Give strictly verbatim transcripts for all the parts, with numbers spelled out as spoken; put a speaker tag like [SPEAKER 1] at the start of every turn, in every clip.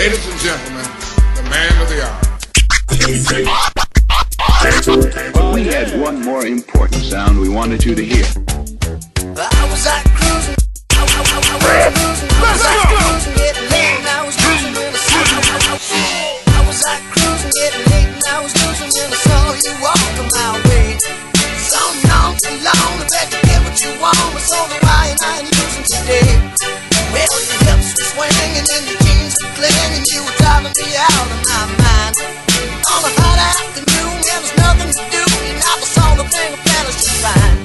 [SPEAKER 1] Ladies and gentlemen, the man of the hour.
[SPEAKER 2] But we had one more important sound we wanted you to hear.
[SPEAKER 3] I was out cruising. I was cruising. I was out cruising, getting late, and I was cruising when I saw you. I was out cruising, getting late, and I was cruising when I saw you walking my way. So long, so long, I bet you get what you want. I saw the why and I ain't losing today. Well, your hips were swinging and your jeans were clinging. You were driving me out of my mind. On a hot afternoon, there was nothing to do. You never saw the thing of fellas to find.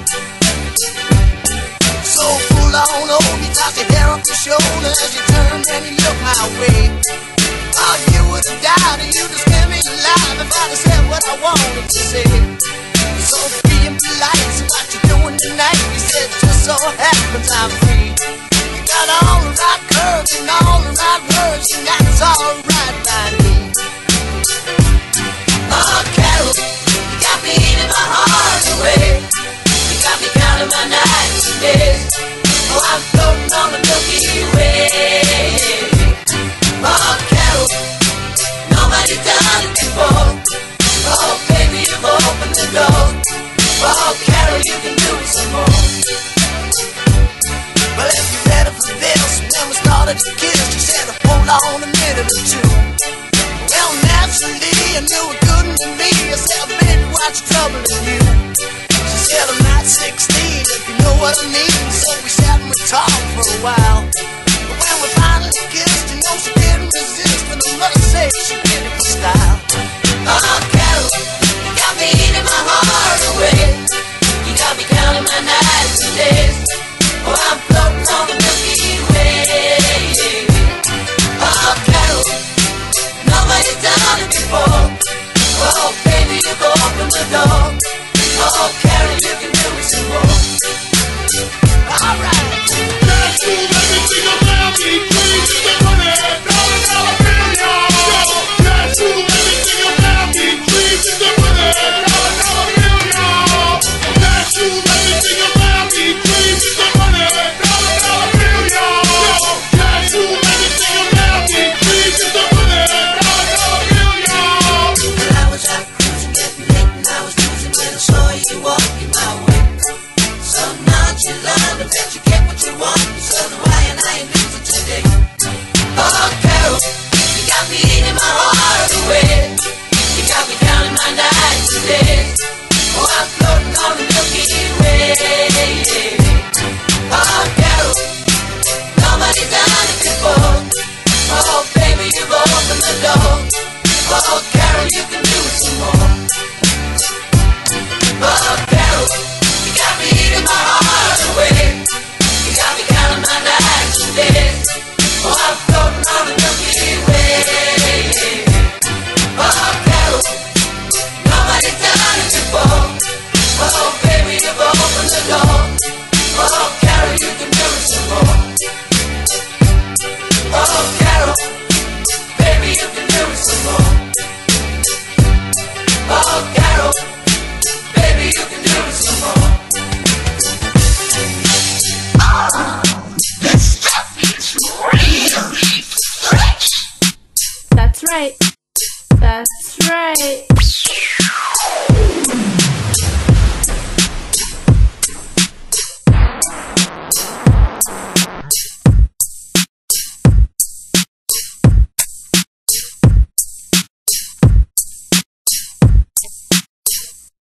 [SPEAKER 3] So pull on over, you toss your hair up your shoulder as you turned and you looked my way. Oh, you would have died and you just kept me alive if I'd have said what I wanted to say. So being polite, so what you doing tonight? You said just so happens I'm free. You got all the right curves and all the right words, and that's alright by me. Oh, Carol, you got me eating my heart away. You got me counting my nights and days. Oh, I'm floating on the Milky Way. Oh, Carol, nobody's done it before. Oh, baby, you've opened the door. Oh, Carol, you can do it some more. Well, if you're ready for this, when we started to kiss, you said, hold on a minute or two. Well, naturally, I knew it couldn't be me. I said, baby, what's troubling you? She said, I'm not sixteen, if you know what I mean. So we sat and we talked for a while. But when we finally kissed, you know she didn't resist. And I must say, she did it with style. Oh, Carol, you got me eating my heart away. You got me counting my nights and days. Oh, I'm floating on the Milky Way. Oh, Carol, nobody's done it before. Oh, baby, you've opened the door. Oh, Carol, you can do it some more. Alright.
[SPEAKER 4] That's who everything around me dreams is a hundred dollar dollar bill, y'all. That's who everything around me dreams is a hundred dollar dollar bill, y'all. That's who everything around me dreams is a hundred dollar dollar bill, y'all. That's who everything around me dreams is a hundred dollar dollar bill, y'all.
[SPEAKER 3] Well, I was out cruising, getting late, and I was losing when I saw you walking my way. So nonchalant, I bet you get what you want. So why and I ain't losing today. Oh, Carol, you got me eating my heart away. You got me counting my nights and days. Oh, I'm floating on the Milky Way. Oh, Carol, nobody's done it before. Oh, baby, you've opened the door. Oh, Carol, you can do it some more. Oh, Carol, you got me eating my heart away. You got me counting my nights and days. Oh, I'm floating on the Milky Way. Oh, Carol, nobody's done it before. Oh, baby, you've opened the door. Oh, Carol, you can do it some more. Oh, Carol, baby, you can do it some more. Oh, Carol, baby, you can do it some more.
[SPEAKER 5] That's right. That's right.